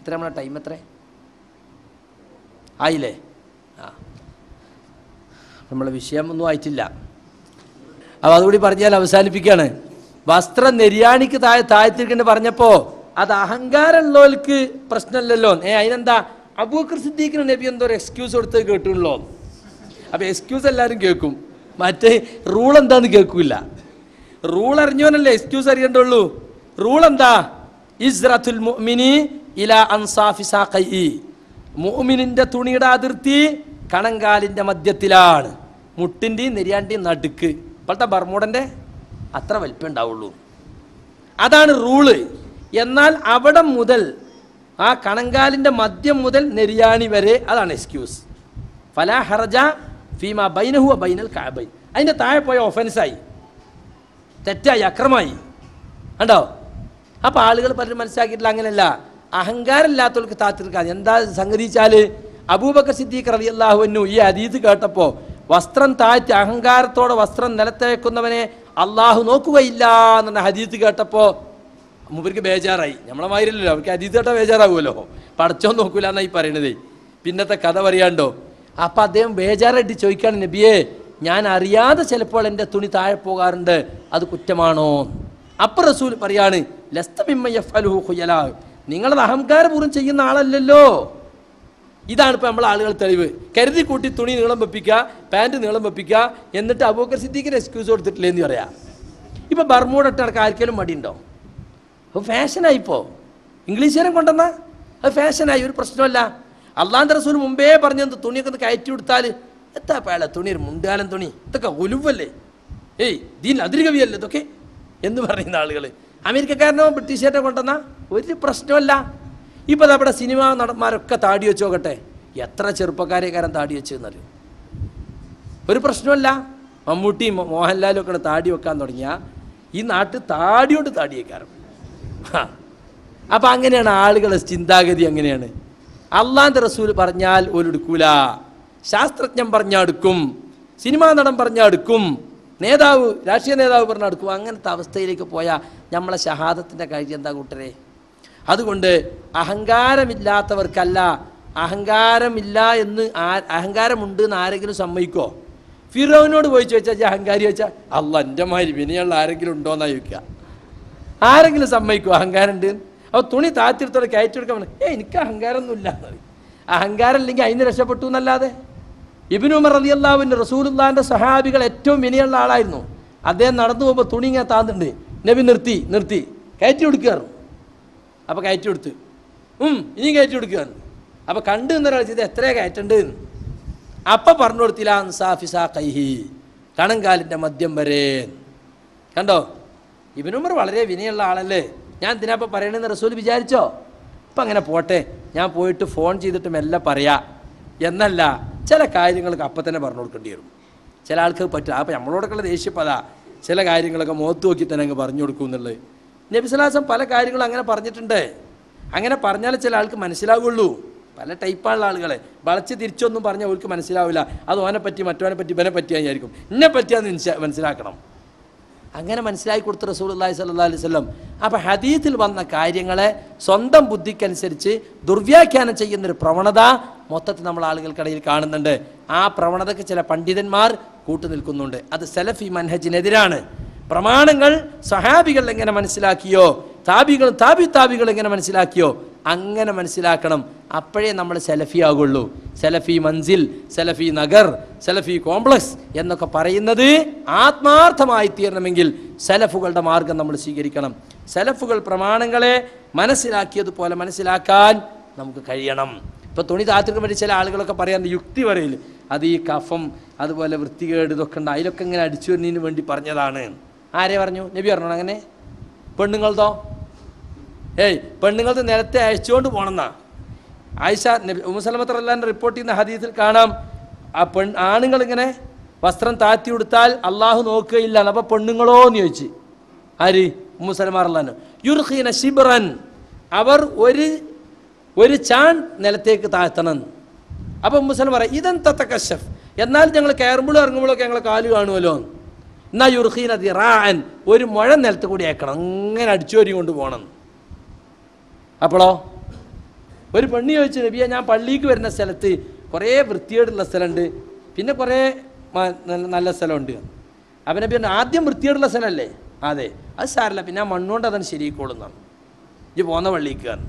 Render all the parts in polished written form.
എത്ര നമ്മളെ ടൈം എത്ര ആയില്ലേ? നമ്മളെ വിഷയമൊന്നും ആയിട്ടില്ല. അപ്പോൾ അതുകൂടി പറഞ്ഞാൽ അവസാനിപ്പിക്കുകയാണ്. വസ്ത്രം നെര്യാണിക്ക് താഴ്ത്തിരിക്കേണ്ടി പറഞ്ഞപ്പോൾ അത് അഹങ്കാരമുള്ളവർക്ക് പ്രശ്നമില്ലല്ലോ. അതിനെന്താ അബൂബക്കർ സിദ്ദീഖിന് നബി എന്തോ ഒരു എക്സ്ക്യൂസ് കൊടുത്ത് കേട്ടുള്ളൂ. അപ്പോൾ എക്സ്ക്യൂസ് എല്ലാവരും കേൾക്കും, മറ്റേ റൂൾ എന്താന്ന് കേൾക്കില്ല. റൂൾ അറിഞ്ഞവനല്ലേ എക്സ്ക്യൂസ് അറിയണ്ടുള്ളൂ. റൂൾ എന്താ? ഇസ്റത്തുൽ മുഅ്മിനി ഇലാ അൻസാഫി സാഖൈ. മുഅ്മിനിന്റെ തുണിയുടെ അതിർത്തി കണങ്കാലിൻ്റെ മധ്യത്തിലാണ്, മുട്ടിൻ്റെയും നെര്യാൻ്റെയും നടുക്ക്. ഇപ്പോഴത്തെ ബർമൂഡൻ്റെ അത്ര വലിപ്പം ഉണ്ടാവുള്ളൂ. അതാണ് റൂള്. എന്നാൽ അവിടെ മുതൽ ആ കണങ്കാലിൻ്റെ മധ്യം മുതൽ നെര്യാണി വരെ അതാണ് എക്സ്ക്യൂസ്. ഫലാ ഹർജ ഫീമാ ബൈനഹു വ ബൈനൽ കഅബൈൻ. അതിൻ്റെ താഴെ പോയ ഒഫൻസായി, തെറ്റായി, അക്രമായി. കണ്ടോ? അപ്പോൾ ആളുകൾ പലരും മനസ്സിലാക്കിയിട്ടില്ല. അങ്ങനെയല്ല, അഹങ്കാരമില്ലാത്തവർക്ക് താത്തിരിക്കാൻ എന്താ സംഗതിച്ചാൽ അബൂബക്കർ സിദ്ദീഖ് റളിയല്ലാഹു അൻഹു ഈ ഹദീസ് കേട്ടപ്പോൾ വസ്ത്രം താഴ്ത്തി അഹങ്കാരത്തോടെ വസ്ത്രം നിലത്തേക്കുന്നവനെ അള്ളാഹു നോക്കുകയില്ല എന്ന ഹദീസ് കേട്ടപ്പോൾ മൂപ്പർക്ക് ബേജാറായി. നമ്മളെ മാതിരില്ലല്ലോ, അവർക്ക് ഹദീസ് കേട്ടാൽ ബേജാറാകുമല്ലോ. പടച്ചോൻ നോക്കൂല എന്നായി പറയണതേ. പിന്നത്തെ കഥ പറയാണ്ടോ. അപ്പം അദ്ദേഹം ബേജാറായിട്ട് ചോദിക്കുകയാണ്, നബിയെ ഞാൻ അറിയാതെ ചിലപ്പോൾ എൻ്റെ തുണി താഴെ പോകാറുണ്ട്, അത് കുറ്റമാണോ? അപ്പം റസൂൽ പറയാണ്, ലസ്ത മിമ്മ യഫ്അലുഹു ഖുയലാ, നിങ്ങളത് അഹങ്കാരപൂർവ്വം ചെയ്യുന്ന ആളല്ലല്ലോ. ഇതാണ് ഇപ്പോൾ നമ്മൾ ആളുകൾ തെളിവ്. കരുതി കൂട്ടി തുണി നീളം വെപ്പിക്കുക, പാൻറ്റ് നീളം വെപ്പിക്കുക, എന്നിട്ട് അബൂബക്കർ സിദ്ദീഖിന് എക്സ്ക്യൂസ് കൊടുത്തിട്ടില്ലേ എന്ന് പറയാം. ഇപ്പം ബർമൂഡ ഇട്ട് നടക്കാൻ ആർക്കെങ്കിലും മടിയുണ്ടോ? അപ്പോൾ ഫാഷനായിപ്പോൾ ഇംഗ്ലീഷുകാരൻ കൊണ്ടുവന്ന അത് ഫാഷനായി, ഒരു പ്രശ്നമല്ല. അള്ളാഹുവിൻ്റെ റസൂൽ മുമ്പേ പറഞ്ഞത് തുണിയൊക്കെ ഒന്ന് കയറ്റി കൊടുത്താൽ എത്താ പേള തുണി, ഒരു മുണ്ടാലൻ തുണി, ഇതൊക്കെ ഒലുവല്ലേ, ഏയ് ദീൻ അതിരുകവിയല്ലേ ഇതൊക്കെ എന്ന് പറയുന്ന ആളുകൾ. അമേരിക്കക്കാരനോ ബ്രിട്ടീഷുകാരനോ കൊണ്ടുവന്ന ഒരു പ്രശ്നമല്ല. ഇപ്പോൾ നമ്മുടെ സിനിമാ നടന്മാരൊക്കെ താടി വെച്ച് നോക്കട്ടെ, എത്ര ചെറുപ്പക്കാരെക്കാരൻ താടി വെച്ചെന്നറിയും. ഒരു പ്രശ്നമല്ല. മമ്മൂട്ടിയും മോഹൻലാലും ഒക്കെ താടി വെക്കാൻ തുടങ്ങിയ ഈ നാട്ടിൽ താടിയോട് താടിയേക്കാരം. അപ്പം അങ്ങനെയാണ് ആളുകളുടെ ചിന്താഗതി. അങ്ങനെയാണ്. അള്ളാന്റെ റസൂൽ പറഞ്ഞാൽ ഒരെടുക്കൂല, ശാസ്ത്രജ്ഞൻ പറഞ്ഞാൽ എടുക്കും, സിനിമാ നടൻ പറഞ്ഞാൽ എടുക്കും, നേതാവ് രാഷ്ട്രീയ നേതാവ് പറഞ്ഞാൽ എടുക്കും. അങ്ങനത്തെ അവസ്ഥയിലേക്ക് പോയാൽ നമ്മളെ ഷഹാദത്തിൻ്റെ കാര്യം എന്താ കൂട്ടരെ? അതുകൊണ്ട് അഹങ്കാരമില്ലാത്തവർക്കല്ല, അഹങ്കാരമില്ല എന്ന് അഹങ്കാരമുണ്ട് എന്ന് ആരെങ്കിലും സമ്മതിക്കോ? ഫിറോവിനോട് പോയി ചോദിച്ചാൽ അഹങ്കാരി ചോദിച്ചാൽ അല്ല എൻ്റെ മാതിരി വിനയുള്ള ആരെങ്കിലും ഉണ്ടോയെന്നാ ചോദിക്കുക. ആരെങ്കിലും സമ്മതിക്കോ അഹങ്കാരം ഉണ്ട്? അപ്പോൾ തുണി താഴ്ത്തിടത്തോടെ കയറ്റിയെടുക്കാൻ എനിക്ക് അഹങ്കാരമൊന്നുമില്ല എന്ന് പറയും. അഹങ്കാരം ഇല്ലെങ്കിൽ അതിന് രക്ഷപ്പെട്ടു എന്നല്ലാതെ. ഇബ്നു ഉമർ റളിയല്ലാഹു അൻഹു റസൂലുള്ളാഹിൻ്റെ സഹാബികൾ ഏറ്റവും വിനയുള്ള ആളായിരുന്നു. അദ്ദേഹം നടന്നു പോകുമ്പോൾ തുണി ഇങ്ങനെ താന്നുണ്ട്, നബി നിർത്തി കയറ്റി കൊടുക്കുകയായിരുന്നു. അപ്പോൾ കയറ്റി കൊടുത്ത് ഇനിയും കയറ്റി കൊടുക്കുകയാണ്. അപ്പോൾ കണ്ടു എന്നൊരാൾ ചെയ്ത് എത്രയാണ് കയറ്റേണ്ടത്? അപ്പം പറഞ്ഞു കൊടുത്തില്ല, അൻസാഫിസാ കൈഹി, കണങ്കാലിൻ്റെ മദ്യം വരെ. കണ്ടോ? ഇബ്നു ഉമർ വളരെ വിനയുള്ള ആളല്ലേ. ഞാൻ എന്തിനാപ്പം പറയണമെന്ന് റസൂൽ വിചാരിച്ചോ? ഇപ്പം അങ്ങനെ പോട്ടെ, ഞാൻ പോയിട്ട് ഫോൺ ചെയ്തിട്ട് മെല്ലെ പറയാം എന്നല്ല. ചില കാര്യങ്ങൾക്ക് അപ്പം തന്നെ പറഞ്ഞു കൊടുക്കേണ്ടി വരും. ചില ആൾക്ക് പറ്റും. അപ്പം നമ്മളോടൊക്കെയുള്ള ദേഷ്യപ്പതാ ചില കാര്യങ്ങളൊക്കെ മുഖത്ത് നോക്കി തന്നെ അങ്ങ് പറഞ്ഞു കൊടുക്കും എന്നുള്ളത്. നബി സ്വല്ലല്ലാഹു അലൈഹി വസല്ലം പല കാര്യങ്ങളും അങ്ങനെ പറഞ്ഞിട്ടുണ്ട്. അങ്ങനെ പറഞ്ഞാൽ ചില ആൾക്ക് മനസ്സിലാവുള്ളൂ. പല ടൈപ്പായുള്ള ആളുകളെ വളച്ച് തിരിച്ചൊന്നും പറഞ്ഞാൽ അവർക്ക് മനസ്സിലാവില്ല. അത് ഓനെ പറ്റി മറ്റവനെ പറ്റി ഇവനെ പറ്റിയാൽ വിചാരിക്കും, എന്നെ പറ്റിയാന്ന് മനസ്സിലാക്കണം. അങ്ങനെ മനസ്സിലാക്കി കൊടുത്ത റസൂലുള്ളാഹി സ്വല്ലല്ലാഹു അലൈഹി വസല്ലം. അപ്പോൾ ഹദീസിൽ വന്ന കാര്യങ്ങളെ സ്വന്തം ബുദ്ധിക്കനുസരിച്ച് ദുർവ്യാഖ്യാനം ചെയ്യുന്നൊരു പ്രവണത മൊത്തത്തിൽ നമ്മൾ ആളുകൾക്കിടയിൽ കാണുന്നുണ്ട്. ആ പ്രവണതയ്ക്ക് ചില പണ്ഡിതന്മാർ കൂട്ടുനിൽക്കുന്നുണ്ട്. അത് സലഫി മൻഹജിനെതിരാണ്. പ്രമാണങ്ങൾ സഹാബികൾ എങ്ങനെ മനസ്സിലാക്കിയോ, താബികൾ എങ്ങനെ മനസ്സിലാക്കിയോ അങ്ങനെ മനസ്സിലാക്കണം. അപ്പോഴേ നമ്മൾ സലഫി ആകുള്ളൂ. സലഫി മൻസിൽ, സലഫി നഗർ, സലഫി കോംപ്ലക്സ് എന്നൊക്കെ പറയുന്നത് ആത്മാർത്ഥമായി തീരണമെങ്കിൽ സലഫുകളുടെ മാർഗം നമ്മൾ സ്വീകരിക്കണം. സലഫുകൾ പ്രമാണങ്ങളെ മനസ്സിലാക്കിയതുപോലെ മനസ്സിലാക്കാൻ നമുക്ക് കഴിയണം. ഇപ്പോൾ തുണി താത്തിക്ക് വേണ്ടി ചില ആളുകളൊക്കെ പറയാൻ യുക്തി പറയില്ല, അത് ഈ കഫം അതുപോലെ വൃത്തികേട് ഇതൊക്കെ ഉണ്ട്, അതിലൊക്കെ ഇങ്ങനെ അടിച്ചു വരുന്നതിന് വേണ്ടി പറഞ്ഞതാണ്. ആരെ പറഞ്ഞു? നബി പറഞ്ഞോ അങ്ങനെ? പെണ്ണുങ്ങളതോ? പെണ്ണുങ്ങൾക്ക് നിലത്തെ അയച്ചുകൊണ്ട് പോകണമെന്നാ ആയിഷ നബി ഉമ്മു സലമത്ത് റളിയല്ലാഹു അൻഹ റിപ്പോർട്ട് ചെയ്യുന്ന ഹദീസിൽ കാണാം. ആ ആണുങ്ങളിങ്ങനെ വസ്ത്രം താത്തി കൊടുത്താൽ അള്ളാഹു നോക്കുകയില്ല. അപ്പോൾ പെണ്ണുങ്ങളോ എന്ന് ചോദിച്ച് ആര്? ഉമ്മു സലമ റളിയല്ലാഹു അൻഹ. യുർഖീന ശിബ്റൻ, അവർ ഒരു ചാൺ നിലത്തേക്ക് താഴ്ത്തണം. അപ്പോൾ ഉമ്മു സലമ പറയും ഇദൻ തതകശഫ്, എന്നാൽ ഞങ്ങൾ കയറുമ്പോഴും ഇറങ്ങുമ്പോഴൊക്കെ ഞങ്ങൾ കാല് കാണുമല്ലോ. എന്നാൽ യുർഖീന ദിറാഅൻ, ഒരു മുഴ നിലത്ത് കൂടി അയക്കണം, അങ്ങനെ അടിച്ചോരി കൊണ്ട് പോകണം. അപ്പോഴോ ഒരു പെണ്ണ് ചോദിച്ചു, നബിയെ ഞാൻ പള്ളിക്ക് വരുന്ന സ്ഥലത്ത് കുറേ വൃത്തികേടുള്ള സ്ഥലമുണ്ട്, പിന്നെ കുറേ നല്ല സ്ഥലമുണ്ട്. അപ്പം നബി പറഞ്ഞു, ആദ്യം വൃത്തികേടുള്ള സ്ഥലമല്ലേ? അതെ, അത് സാരല്ല, പിന്നെ ആ മണ്ണുകൊണ്ട് അതാണ് ശരിയായിക്കോളുന്നാണ്. ഇത് പോന്ന പള്ളിക്കാണ്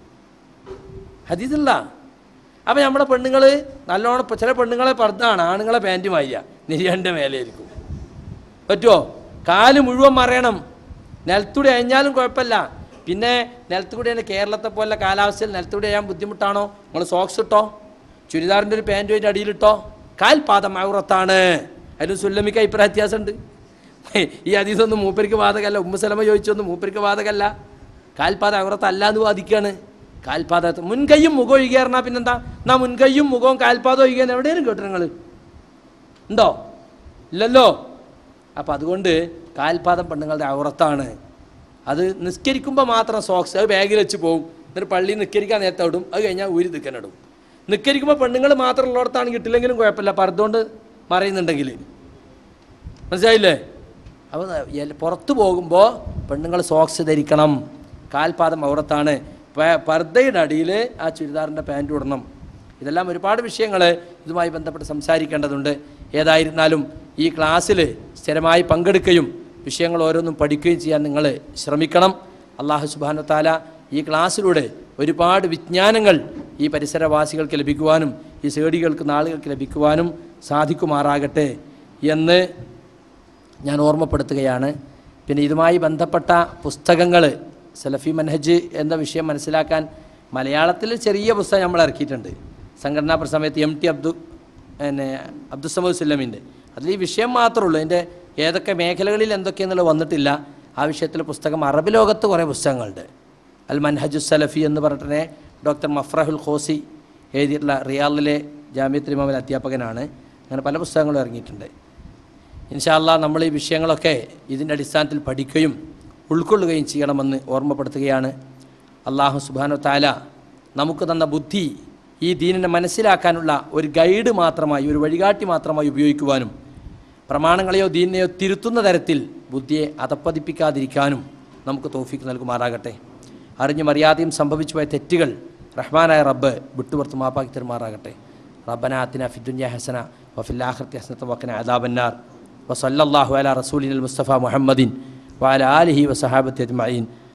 ഹദീസുള്ള. അപ്പം നമ്മുടെ പെണ്ണുങ്ങൾ നല്ലോണം, ചില പെണ്ണുങ്ങളെ പർദ്ദാണ്, ആണുങ്ങളെ പാൻറ്റ് മായ്യ നിര്യാണിൻ്റെ മേലെയായിരിക്കും. പറ്റുമോ? കാല് മുഴുവൻ മറയണം, നിലത്തൂടെ അയഞ്ഞാലും കുഴപ്പമില്ല. പിന്നെ നിലത്തുകൂടി തന്നെ കേരളത്തെ പോലെ കാലാവസ്ഥയിൽ നിലത്തുകൂടി അയ്യാൻ ബുദ്ധിമുട്ടാണോ? നിങ്ങൾ സോക്സ് ഇട്ടോ, ചുരിദാറിൻ്റെ ഒരു പാൻറ്റ് പോയിട്ട് അടിയിലിട്ടോ. കാൽപാദം ഔറത്താണ്. അതിന് സുല്ലമിക്ക് അഭിപ്രായ വ്യത്യാസമുണ്ട്. ഈ ഹദീസൊന്നും മൂപ്പരിക്ക് ബാധകമല്ല. ഉമ്മുസലമ ചോദിച്ചൊന്നും മൂപ്പരിക്ക് ബാധകമല്ല. കാൽപാദം ഔറത്തല്ല എന്ന് വാദിക്കുകയാണ്. കാൽപാദം മുൻകൈയും മുഖം ഒഴികേറണ പിന്നെന്താ? എന്നാ മുൻകൈയും മുഖവും കാൽപാദം ഒഴികാൻ എവിടെയും കേട്ടോ നിങ്ങൾ? ഉണ്ടോ? ഇല്ലല്ലോ. അപ്പം അതുകൊണ്ട് കാൽപാദം പെണ്ണുങ്ങളുടെ ഔറത്താണ്. അത് നിസ്കരിക്കുമ്പോൾ മാത്രം സോക്സ്, അത് ബാഗിൽ വെച്ച് പോകും. എന്നിട്ട് പള്ളിയിൽ നിസ്കരിക്കാൻ നേരത്തെ ഇടും, അത് കഴിഞ്ഞാൽ ഊരി നിൽക്കാനിടും. നിസ്കരിക്കുമ്പോൾ പെണ്ണുങ്ങൾ മാത്രം ഉള്ളിടത്താണ് കിട്ടില്ലെങ്കിലും കുഴപ്പമില്ല, പർദ്ദോണ്ട് മറയുന്നുണ്ടെങ്കിൽ. മനസ്സിലായില്ലേ? അപ്പോൾ പുറത്ത് പോകുമ്പോൾ പെണ്ണുങ്ങൾ സോക്സ് ധരിക്കണം. കാൽപാദം ഔറത്താണ്. പർദ്ദയുടെ അടിയിൽ ആ ചുരിദാറിൻ്റെ പാൻറ്റ് ഇടണം. ഇതെല്ലാം ഒരുപാട് വിഷയങ്ങൾ ഇതുമായി ബന്ധപ്പെട്ട് സംസാരിക്കേണ്ടതുണ്ട്. ഏതായിരുന്നാലും ഈ ക്ലാസ്സിൽ സ്ഥിരമായി പങ്കെടുക്കുകയും വിഷയങ്ങൾ ഓരോന്നും പഠിക്കുകയും ചെയ്യാൻ നിങ്ങൾ ശ്രമിക്കണം. അല്ലാഹു സുബ്ഹാനഹു വ തആല ഈ ക്ലാസ്സിലൂടെ ഒരുപാട് വിജ്ഞാനങ്ങൾ ഈ പരിസരവാസികൾക്ക് ലഭിക്കുവാനും ഈ സേടികൾക്ക് നാളുകൾക്ക് ലഭിക്കുവാനും സാധിക്കുമാറാകട്ടെ എന്ന് ഞാൻ ഓർമ്മപ്പെടുത്തുകയാണ്. പിന്നെ ഇതുമായി ബന്ധപ്പെട്ട പുസ്തകങ്ങൾ, സലഫി മൻഹജ് എന്ന വിഷയം മനസ്സിലാക്കാൻ മലയാളത്തിൽ ചെറിയ പുസ്തകം നമ്മൾ ഇറക്കിയിട്ടുണ്ട്. സംഘടനാ സമയത്ത് MT അബ്ദുസ്സമദ് സുല്ലമിൻ്റെ. അതിൽ ഈ വിഷയം മാത്രമേ ഉള്ളൂ. അതിൻ്റെ ഏതൊക്കെ മേഖലകളിൽ എന്തൊക്കെയെന്നുള്ളത് വന്നിട്ടില്ല. ആ വിഷയത്തിൽ പുസ്തകം അറബ് ലോകത്ത് കുറേ പുസ്തകങ്ങളുണ്ട്. അൽ മൻഹജു സലഫി എന്ന് പറഞ്ഞിട്ട് ഡോക്ടർ മഫ്രഹുൽ ഖോസി എഴുതിയിട്ടുള്ള റിയാദിലെ ജാമിയത്തുൽ ഇമാമിലെ അധ്യാപകനാണ്. അങ്ങനെ പല പുസ്തകങ്ങളും ഇറങ്ങിയിട്ടുണ്ട്. ഇൻഷാ അല്ലാഹ് നമ്മൾ ഈ വിഷയങ്ങളൊക്കെ ഇതിൻ്റെ അടിസ്ഥാനത്തിൽ പഠിക്കുകയും ഉൾക്കൊള്ളുകയും ചെയ്യണമെന്ന് ഓർമ്മപ്പെടുത്തുകയാണ്. അല്ലാഹു സുബ്ഹാനഹു വ തആല നമുക്ക് തന്ന ബുദ്ധി ഈ ദീനിനെ മനസ്സിലാക്കാനുള്ള ഒരു ഗൈഡ് മാത്രമായി, ഒരു വഴികാട്ടി മാത്രമായി ഉപയോഗിക്കുവാനും പ്രമാണങ്ങളെയോ ദീനിനെയോ തിരുത്തുന്ന തരത്തിൽ ബുദ്ധിയെ അധപ്പതിപ്പിക്കാതിരിക്കാനും നമുക്ക് തൗഫീഖ് നൽകുമാറാകട്ടെ. അറിഞ്ഞും അറിയാതെയും സംഭവിച്ചു പോയ തെറ്റുകൾ റഹ്മാനായ റബ്ബ് വിട്ടുപുറത്ത് മാപ്പാക്കി തരുമാറാകട്ടെ. റബ്ബനാ ആതിനാ ഫിദ്ദുനിയ ഹസന വഫിൽ ആഖിറതി ഹസനത വഖിനാ അദാബന്നാർ. വസല്ലല്ലാഹു അലാ റസൂലിനൽ മുസ്തഫ മുഹമ്മദിൻ വഅലാ ആലിഹി വസഹാബത്തി അജ്മഈൻ.